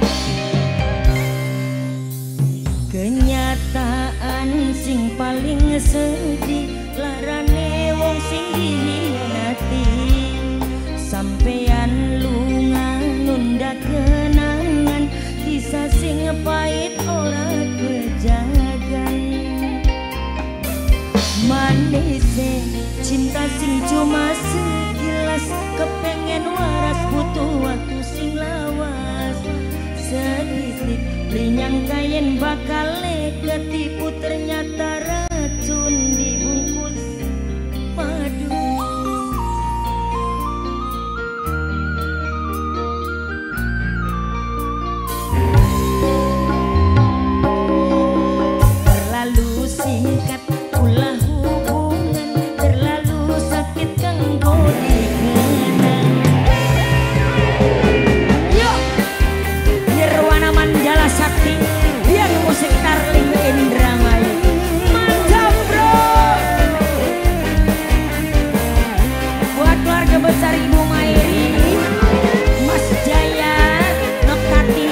Kenyataan sing paling sedih larane wong sing dihianati. Sampeyan lunga nunda kenangan, kisah sing pahit ora kejagan. Manise cinta sing cuma sekilas, kepengen waras butuh waktu sing lawas. Sedikit linyang kayen bakal ketipu, ternyata racun dibungkus madu. Terlalu singkat ulah hubungan, terlalu sakit kanggo dikenang. Yuk Nirwana Mandala Sakti, biar musik Tarling Indramayu. Mantap bro. Buat keluarga besar Ibu Mairi, Mas Jaya, Noktati.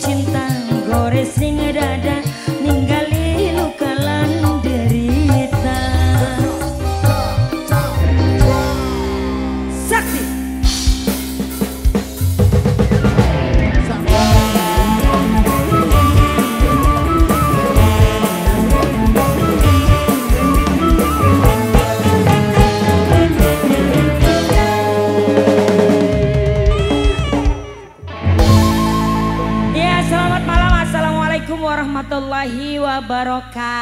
Sing dada ninggali luka lan derita. barokah.